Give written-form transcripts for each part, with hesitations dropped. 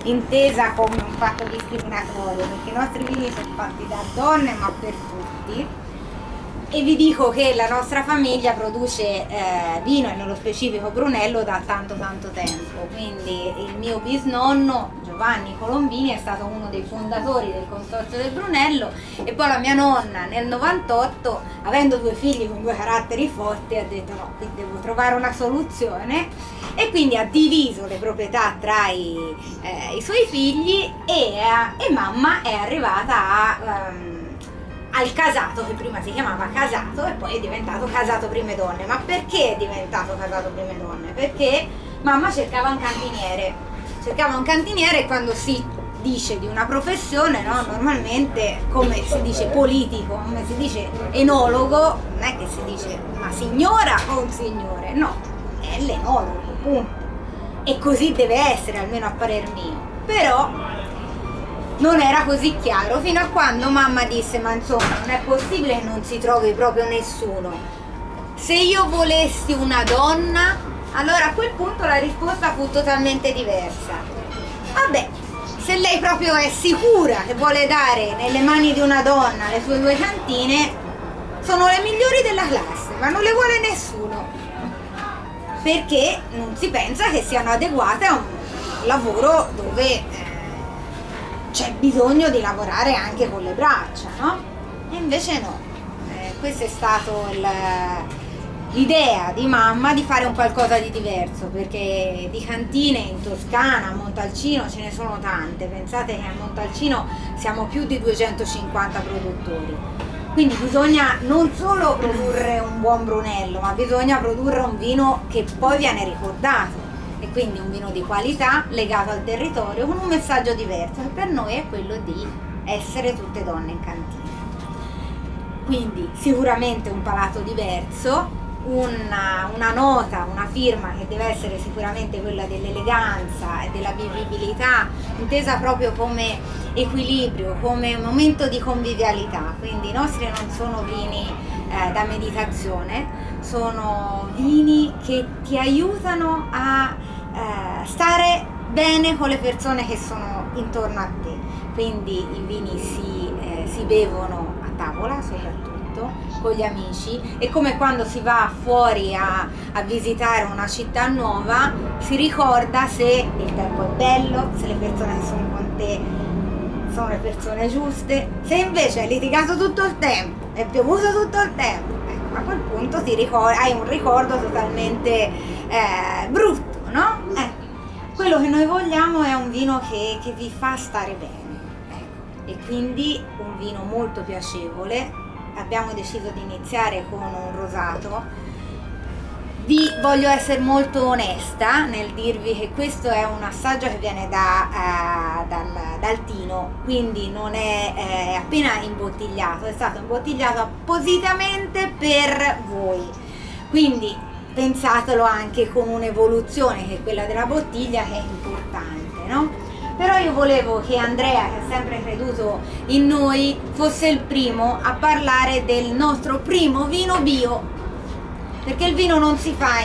intesa come un fatto discriminatorio, perché i nostri vini sono fatti da donne ma per tutti. E vi dico che la nostra famiglia produce vino, e nello specifico Brunello, da tanto tempo. Quindi il mio bisnonno Giovanni Colombini è stato uno dei fondatori del consorzio del Brunello, e poi la mia nonna nel 98, avendo due figli con due caratteri forti, ha detto no, qui devo trovare una soluzione, e quindi ha diviso le proprietà tra i suoi figli, e mamma è arrivata al Casato, che prima si chiamava Casato e poi è diventato Casato Prime Donne. Ma perché è diventato Casato Prime Donne? Perché mamma cercava un cantiniere, e quando si dice di una professione, no, normalmente, come si dice politico, come si dice enologo, non è che si dice una signora o un signore, no, è l'enologo, punto. E così deve essere, almeno a parer mio. Però non era così chiaro, fino a quando mamma disse ma insomma non è possibile che non si trovi proprio nessuno. Se io volessi una donna, allora a quel punto la risposta fu totalmente diversa. Vabbè, se lei proprio è sicura che vuole dare nelle mani di una donna le sue due cantine, sono le migliori della classe, ma non le vuole nessuno, perché non si pensa che siano adeguate a un lavoro dove c'è bisogno di lavorare anche con le braccia, no? E invece no. Questa è stata l'idea di mamma di fare un qualcosa di diverso, perché di cantine in Toscana, a Montalcino ce ne sono tante. Pensate che a Montalcino siamo più di 250 produttori. Quindi bisogna non solo produrre un buon Brunello, ma bisogna produrre un vino che poi viene ricordato. E quindi un vino di qualità legato al territorio con un messaggio diverso, che per noi è quello di essere tutte donne in cantina. Quindi sicuramente un palato diverso, una nota, una firma che deve essere sicuramente quella dell'eleganza e della vivibilità, intesa proprio come equilibrio, come un momento di convivialità. Quindi i nostri non sono vini da meditazione, sono vini che ti aiutano a stare bene con le persone che sono intorno a te. Quindi i vini si bevono a tavola, soprattutto con gli amici, e come quando si va fuori a visitare una città nuova, si ricorda se il tempo è bello, se le persone che sono con te sono le persone giuste. Se invece hai litigato tutto il tempo, è piovuto tutto il tempo, a quel punto hai un ricordo totalmente brutto, no? Quello che noi vogliamo è un vino che vi fa stare bene, e quindi un vino molto piacevole. Abbiamo deciso di iniziare con un rosato. Voglio essere molto onesta nel dirvi che questo è un assaggio che viene dal tino, quindi non è appena imbottigliato, è stato imbottigliato appositamente per voi, quindi pensatelo anche con un'evoluzione che è quella della bottiglia, che è importante, no? Però io volevo che Andrea, che ha sempre creduto in noi, fosse il primo a parlare del nostro primo vino bio, perché il vino non si fa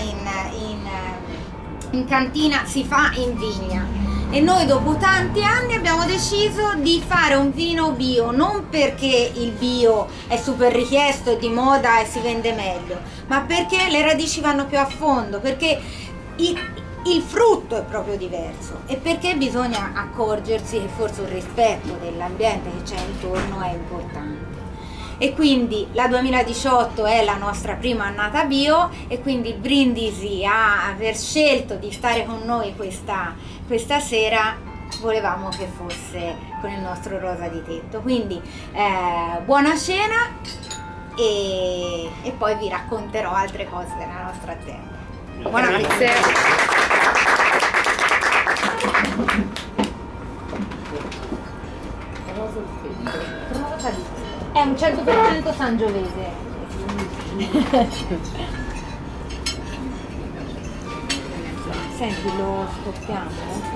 in cantina, si fa in vigna, e noi dopo tanti anni abbiamo deciso di fare un vino bio, non perché il bio è super richiesto e di moda e si vende meglio, ma perché le radici vanno più a fondo, perché il frutto è proprio diverso, e perché bisogna accorgersi che forse il rispetto dell'ambiente che c'è intorno è importante. E quindi la 2018 è la nostra prima annata bio, e quindi brindisi a aver scelto di stare con noi questa sera. Volevamo che fosse con il nostro rosa di tetto. Quindi buona cena, e poi vi racconterò altre cose della nostra terra. Buona Grazie. È un 100% sangiovese. Senti, lo stoppiamo?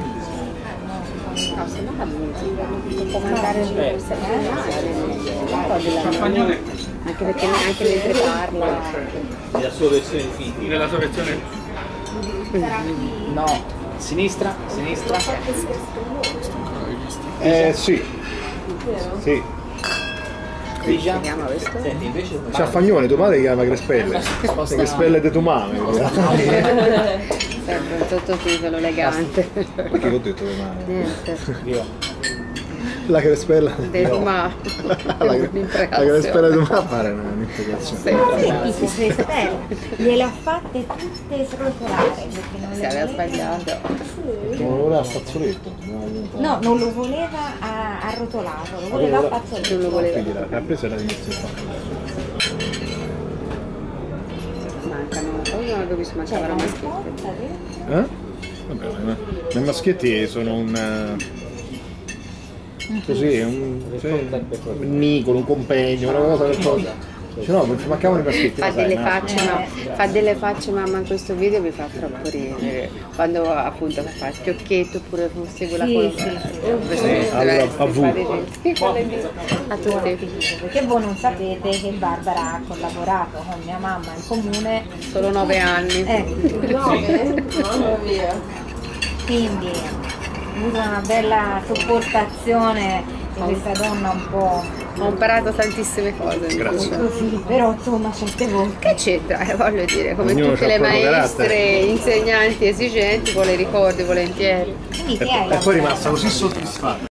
Può mancare un po' della... Anche perché anche mentre parla... Nella sua versione finita. Nella sua versione? No. Sinistra, sinistra. Sì. Sì. Grigia. Senti, invece C'ha Fagnone, tua madre chiama Crespelle. Le Crespelle di tua mamma. Sempre un sottotitolo elegante. Ma che ho detto tua madre? Niente. Io. La Crespella. Dei Dumà. La Crespella di tua mamma pare un'integrazione. Sì, Crespelle. Gliele ho fatte tutte srotolare perché non Si le aveva voleva. sbagliato. Non lo voleva a fazzoletto. No, non lo voleva arrotolato, lo voleva a fazzoletto. Non lo voleva. Quindi l'ha presa e l'ha iniziato a fare. Mancano. Io non ho capito se mancavano maschietti. Vabbè, ma i maschietti sono così, un nicolo, un compegno, una cosa per cosa. Cioè, no, mancavano i maschietti. Fa delle facce mamma in questo video, mi fa troppo ridere. Quando appunto fa il fiocchetto oppure segue la Allora, a V. A tutti. Perché voi non sapete che Barbara ha collaborato con mia mamma in comune. Solo 9 anni. Mamma mia. Quindi ho avuto una bella sopportazione di questa donna un po' Ho imparato tantissime cose. Grazie. così, però insomma certe volte. Che c'entra? Voglio dire, come Ognuno tutte c'ha le il proprio maestre, carattere. insegnanti esigenti, poi le ricordi volentieri. Quindi E poi è rimasta così soddisfatta.